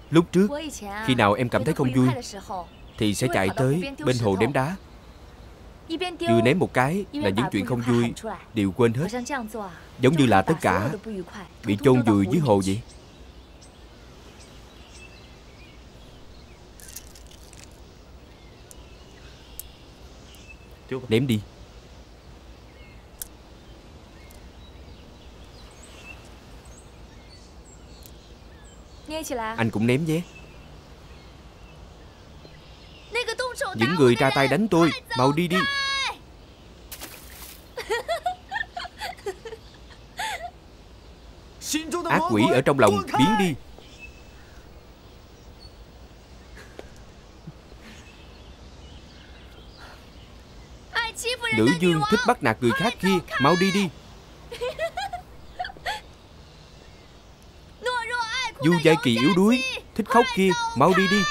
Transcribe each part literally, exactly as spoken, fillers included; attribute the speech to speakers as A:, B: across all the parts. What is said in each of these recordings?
A: Lúc trước, khi nào em cảm thấy không vui thì sẽ chạy tới bên hồ ném đá. Vừa ném một cái là những chuyện không vui đều quên hết. Giống như là tất cả bị chôn vùi dưới hồ vậy. Ném đi. Anh cũng ném nhé. Những người ra tay đánh tôi, mau đi đi. Ác quỷ ở trong lòng, biến đi. Nữ vương thích bắt nạt người khác kia, mau đi đi. Du Giai Kỳ yếu đuối, thích khóc kia, mau đi đi.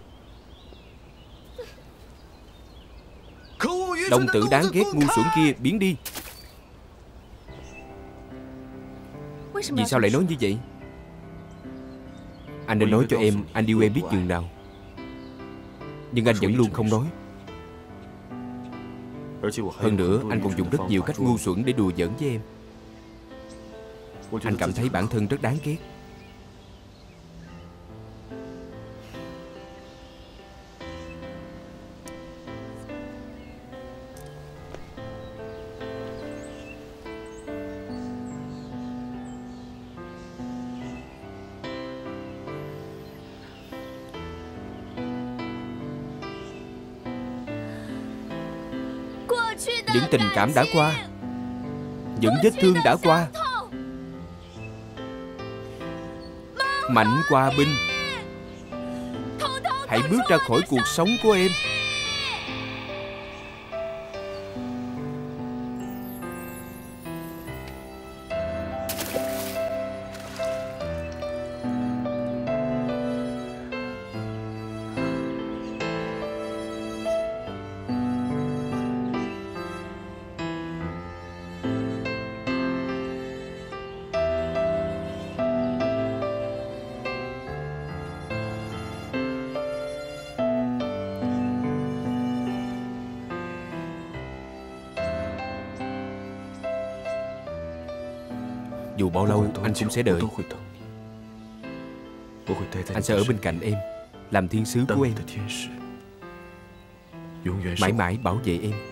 A: Đồng tử đáng ghét ngu xuẩn kia, biến đi. Vì sao lại nói như vậy? Anh đã nói cho em anh yêu em biết chừng nào, nhưng anh vẫn luôn không nói. Hơn nữa, anh còn dùng rất nhiều cách ngu xuẩn để đùa giỡn với em. Anh cảm thấy bản thân rất đáng ghét. Những tình cảm đã qua, những vết thương đã qua. Mạnh qua binh, hãy bước ra khỏi cuộc sống của em. Dù bao lâu anh cũng sẽ đợi. Anh sẽ ở bên cạnh em, làm thiên sứ của em, mãi mãi bảo vệ em.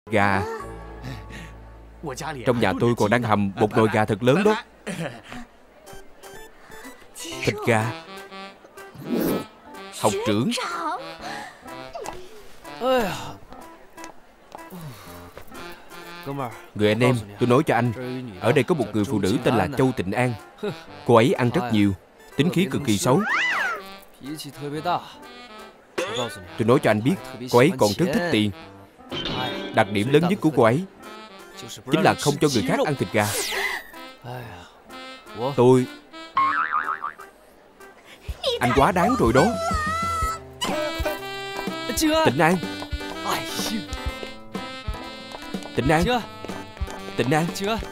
A: Gà. Trong nhà tôi còn đang hầm một nồi gà thật lớn đó. Thịt gà. Học trưởng. Người anh em, tôi nói cho anh, ở đây có một người phụ nữ tên là Châu Tịnh An. Cô ấy ăn rất nhiều, tính khí cực kỳ xấu. Tôi nói cho anh biết, cô ấy còn rất thích tiền. Đặc điểm lớn nhất của cô ấy chính là không cho người khác ăn thịt gà. Tôi... Anh quá đáng rồi đó. Tịnh An. Tịnh An. Tịnh An.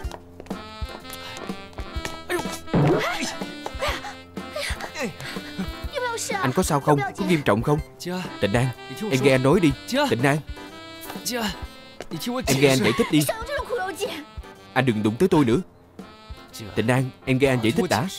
A: Anh có sao không? Có nghiêm trọng không? Tịnh An, em nghe anh nói đi. Tịnh An, em nghe anh giải thích đi. Anh đừng đụng tới tôi nữa. Tịnh An, em nghe anh giải thích đã.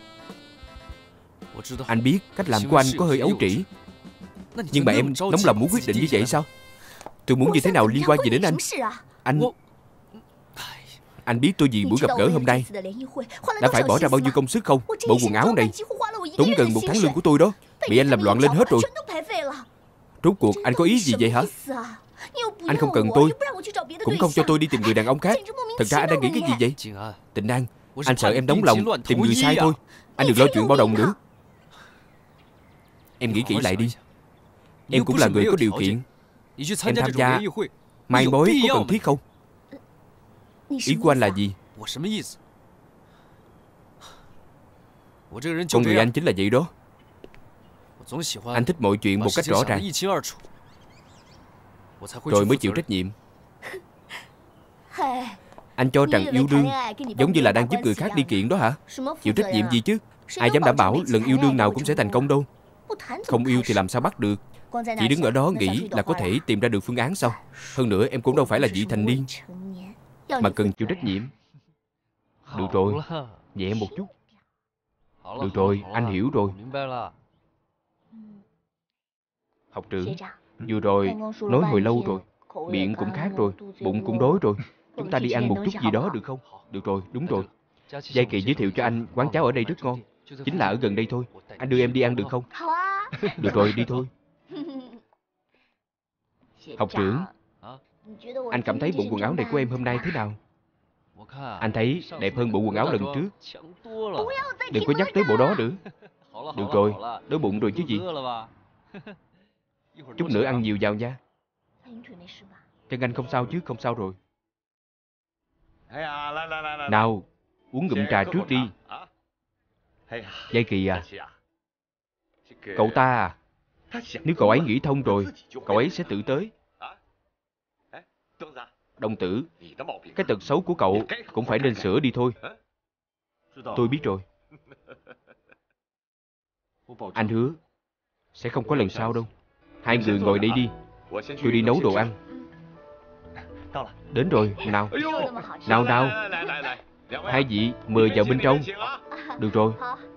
A: Anh biết cách làm của anh có hơi ấu trĩ, nhưng mà em nóng lòng muốn quyết định như vậy sao? Tôi muốn như thế nào liên quan gì đến anh? Anh... Anh biết tôi vì buổi gặp gỡ hôm nay đã phải bỏ ra bao nhiêu công sức không? Bộ quần áo này tốn gần một tháng lương của tôi đó, bị anh làm loạn lên hết rồi. Rốt cuộc anh có ý gì vậy hả? Anh không cần tôi, cũng không cho tôi đi tìm người đàn ông khác. Thật ra anh đang nghĩ cái gì vậy? Tịnh An, anh sợ em đóng lòng tìm người sai thôi. Anh đừng lo chuyện bao đồng nữa. Em nghĩ kỹ lại đi. Em cũng là người có điều kiện. Em tham gia mai mối có cần thiết không? Ý của anh là gì? Con người anh chính là vậy đó. Anh thích mọi chuyện một cách rõ ràng, rồi mới chịu trách nhiệm. Anh cho rằng yêu đương giống như là đang giúp người khác đi kiện đó hả? Chịu trách nhiệm gì chứ? Ai dám đảm bảo lần yêu đương nào cũng sẽ thành công đâu. Không yêu thì làm sao bắt được? Chỉ đứng ở đó nghĩ là có thể tìm ra được phương án sao? Hơn nữa em cũng đâu phải là vị thành niên mà cần chịu trách nhiệm. Được rồi, nhẹ một chút. Được rồi, anh hiểu rồi. Học trưởng, vừa rồi nói hồi lâu rồi, miệng cũng khát rồi, bụng cũng đói rồi. Chúng ta đi ăn một chút gì đó được không? Được rồi, đúng rồi. Giai Kỳ giới thiệu cho anh quán cháo ở đây rất ngon. Chính là ở gần đây thôi. Anh đưa em đi ăn được không? Được rồi, đi thôi. Học trưởng, anh cảm thấy bộ quần áo này của em hôm nay thế nào? Anh thấy đẹp hơn bộ quần áo lần trước. Đừng có nhắc tới bộ đó nữa. Được rồi, đói bụng rồi chứ gì. Chút nữa ăn nhiều vào nha. Chân anh không sao chứ? Không sao rồi. Nào, uống ngụm trà trước đi. Giai Kỳ à, cậu ta à, nếu cậu ấy nghĩ thông rồi, cậu ấy sẽ tự tới. Đồng tử, cái tật xấu của cậu cũng phải nên sửa đi thôi. Tôi biết rồi. Anh hứa sẽ không có lần sau đâu. Hai người ngồi đây đi, tôi đi nấu đồ ăn. Đến rồi, nào. Nào nào. Hai vị mời vào bên trong. Được rồi.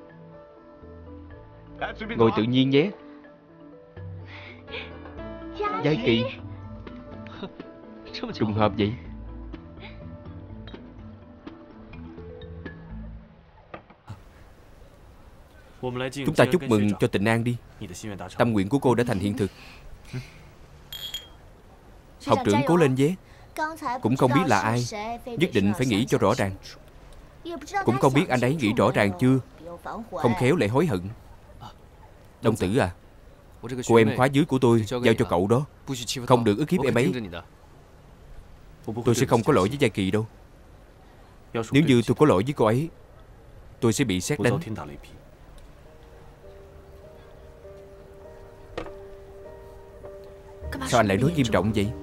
A: Ngồi tự nhiên nhé. Giai Kỳ, trùng hợp vậy. Chúng ta chúc mừng cho Tịnh An đi. Tâm nguyện của cô đã thành hiện thực. Học trưởng cố lên nhé. Cũng không biết là ai, nhất định phải nghĩ cho rõ ràng. Cũng không biết anh ấy nghĩ rõ ràng chưa, không khéo lại hối hận. Đồng tử à, cô em khóa dưới của tôi giao cho cậu đó, không được ức hiếp em ấy. Tôi sẽ không có lỗi với Giai Kỳ đâu. Nếu như tôi có lỗi với cô ấy, tôi sẽ bị sét đánh. Sao anh lại nói nghiêm trọng vậy?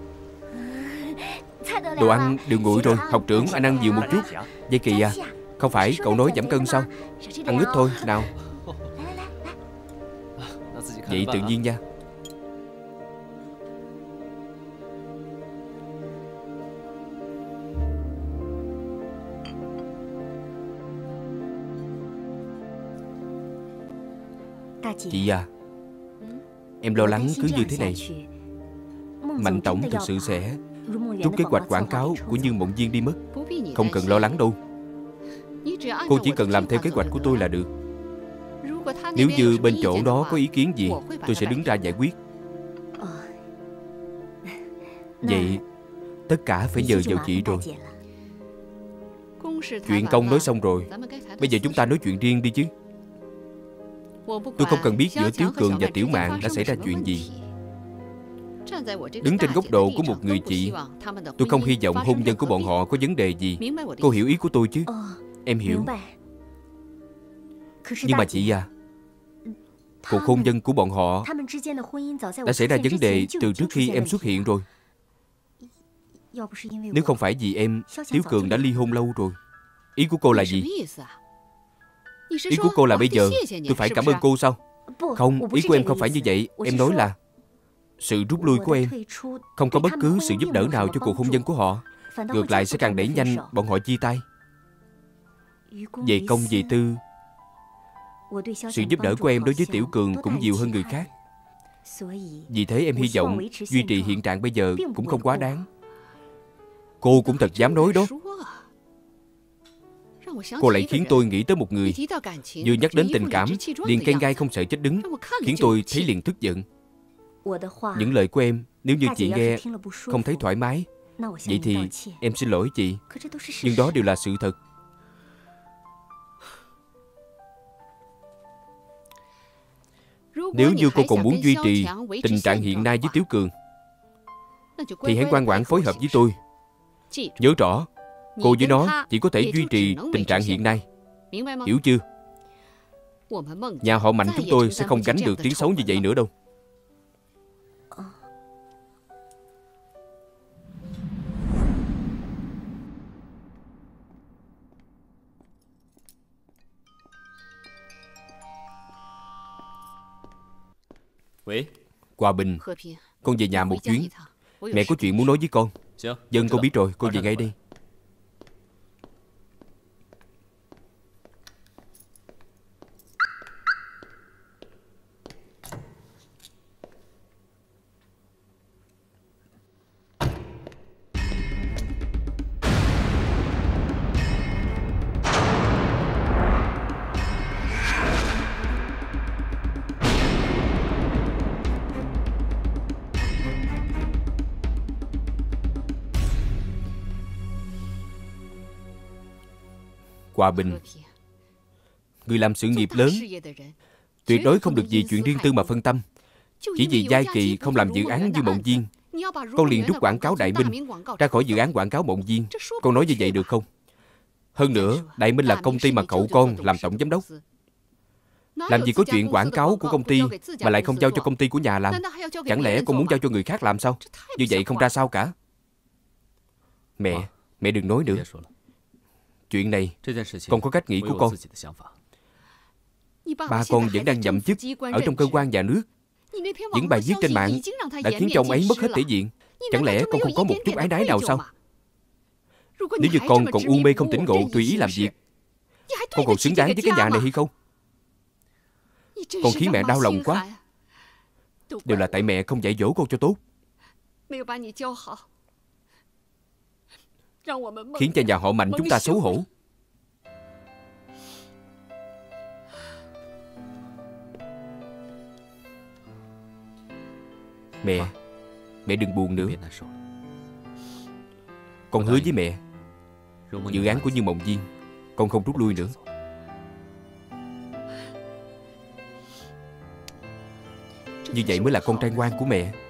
A: Đồ ăn đều nguội rồi. Học trưởng, anh ăn nhiều một chút. Giai Kỳ à, không phải cậu nói giảm cân sao? Ăn ít thôi, nào. Vậy tự nhiên nha. Chị à, em lo lắng cứ như thế này, Mạnh tổng thực sự sẽ Rút kế hoạch quảng cáo của Như Mộng Viên đi mất. Không cần lo lắng đâu. Cô chỉ cần làm theo kế hoạch của tôi là được. Nếu như bên chỗ đó có ý kiến gì, tôi sẽ đứng ra giải quyết. Vậy tất cả phải nhờ vào chị rồi. Chuyện công nói xong rồi, bây giờ chúng ta nói chuyện riêng đi chứ. Tôi không cần biết giữa Tiếu Cường và Tiểu Mạn đã xảy ra chuyện gì. Đứng trên góc độ của một người chị, tôi không hy vọng hôn nhân của bọn họ có vấn đề gì. Cô hiểu ý của tôi chứ? Em hiểu. Nhưng mà chị à, cuộc hôn nhân của bọn họ đã xảy ra vấn đề từ trước khi em xuất hiện rồi. Nếu không phải vì em, Tiếu Cường đã ly hôn lâu rồi. Ý của cô là gì? Ý của cô là bây giờ tôi phải cảm ơn cô sao? Không, ý của em không phải như vậy. Em nói là sự rút lui của em không có bất cứ sự giúp đỡ nào cho cuộc hôn nhân của họ. Ngược lại sẽ càng đẩy nhanh bọn họ chia tay. Về công về tư, sự giúp đỡ của em đối với Tiểu Cường cũng nhiều hơn người khác. Vì thế em hy vọng duy trì hiện trạng bây giờ cũng không quá đáng. Cô cũng thật dám nói đó. Cô lại khiến tôi nghĩ tới một người. Vừa nhắc đến tình cảm liền cây gai không sợ chết đứng, khiến tôi thấy liền tức giận. Những lời của em nếu như chị nghe không thấy thoải mái, vậy thì em xin lỗi chị. Nhưng đó đều là sự thật. Nếu như cô còn muốn duy trì tình trạng hiện nay với Tiếu Cường, thì hãy ngoan ngoãn phối hợp với tôi. Nhớ rõ, cô với nó chỉ có thể duy trì tình trạng hiện nay. Hiểu chưa? Nhà họ Mạnh chúng tôi sẽ không gánh được tiếng xấu như vậy nữa đâu. Hòa Bình, con về nhà một chuyến. Mẹ có chuyện muốn nói với con. Dân con biết rồi, con về ngay đây. Hòa Bình, người làm sự nghiệp lớn tuyệt đối không được vì chuyện riêng tư mà phân tâm. Chỉ vì Giai Kỳ không làm dự án Như Mộng Viên, con liền rút quảng cáo Đại Minh ra khỏi dự án quảng cáo Mộng Viên. Con nói như vậy được không? Hơn nữa, Đại Minh là công ty mà cậu con làm tổng giám đốc. Làm gì có chuyện quảng cáo của công ty mà lại không giao cho công ty của nhà làm? Chẳng lẽ con muốn giao cho người khác làm sao? Như vậy không ra sao cả. Mẹ, mẹ đừng nói nữa. Chuyện này con có cách nghĩ của con. Ba con vẫn đang nhậm chức ở trong cơ quan nhà nước. Những bài viết trên mạng đã khiến cho ông ấy mất hết thể diện. Chẳng lẽ con không có một chút ái náy nào sao? Nếu như con còn u mê không tỉnh ngộ tùy ý làm việc, con còn xứng đáng với cái nhà này hay không? Con khiến mẹ đau lòng quá. Đều là tại mẹ không dạy dỗ con cho tốt, khiến cho nhà họ Mạnh chúng ta xấu hổ. Mẹ, mẹ đừng buồn nữa. Con hứa với mẹ, dự án của Như Mộng Viên con không rút lui nữa. Như vậy mới là con trai ngoan của mẹ.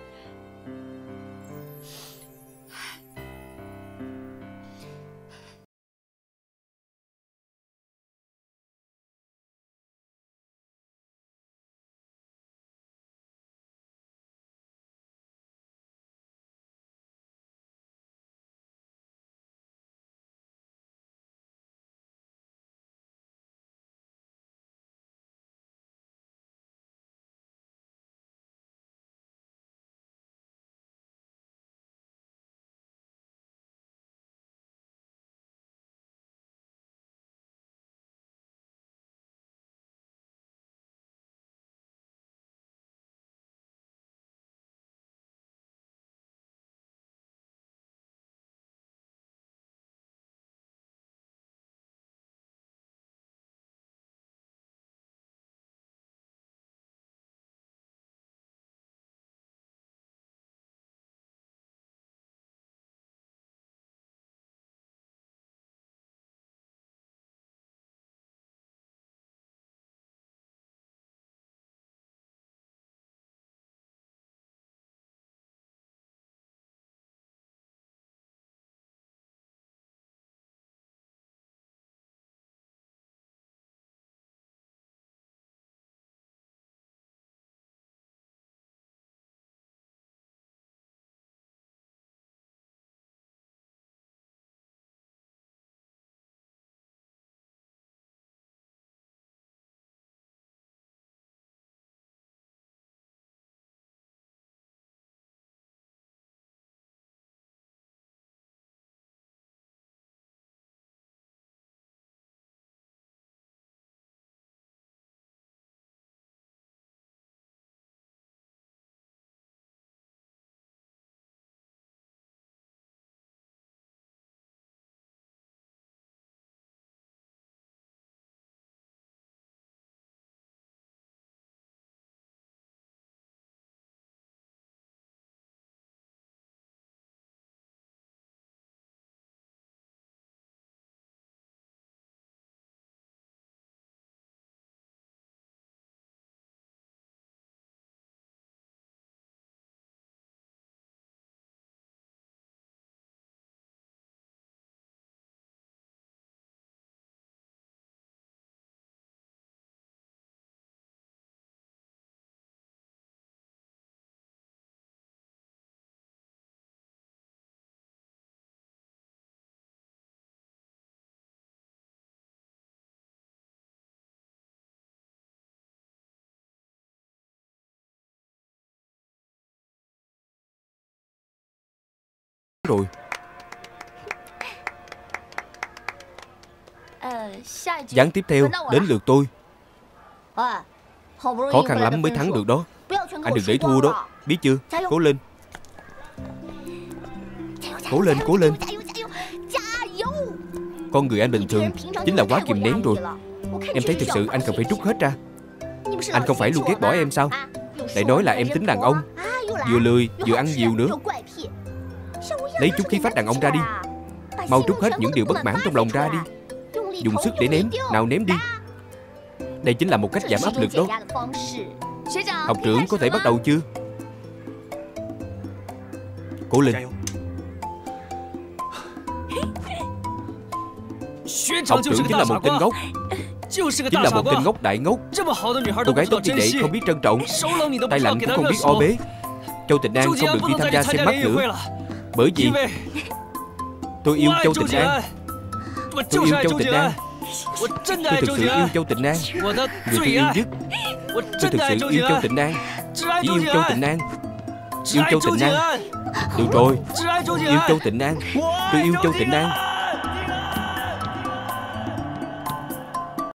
A: rồi. Ván tiếp theo đến lượt tôi. Khó khăn lắm mới thắng được đó. Anh đừng để thua đó, biết chưa? Cố lên. Cố lên, cố lên. Con người anh bình thường chính là quá kìm nén rồi. Em thấy thực sự anh cần phải trút hết ra. Anh không phải luôn ghét bỏ em sao? Lại nói là em tính đàn ông, vừa lười vừa ăn nhiều nữa. Lấy chút khí phách đàn ông ra đi. Mau trút hết những điều bất mãn trong lòng ra đi. Dùng sức để ném, nào ném đi. Đây chính là một cách giảm áp lực đó. Học trưởng có thể bắt đầu chưa? Cố lên. Học trưởng chính là một tên ngốc. Chính là một tên ngốc đại ngốc. Cô gái tốt như vậy không biết trân trọng, tay lạnh cũng không biết o bế. Châu Tịnh An không được đi tham gia xem mắt nữa. Bởi vì tôi yêu Châu Tịnh An. Tôi yêu Châu Tịnh An. Tôi thực sự yêu Châu Tịnh An. Người tôi yêu nhất. Tôi thực sự yêu Châu Tịnh An. Chỉ yêu Châu Tịnh An. Yêu Châu Tịnh An. Được rồi, yêu Châu Tịnh An. Tôi yêu Châu Tịnh An.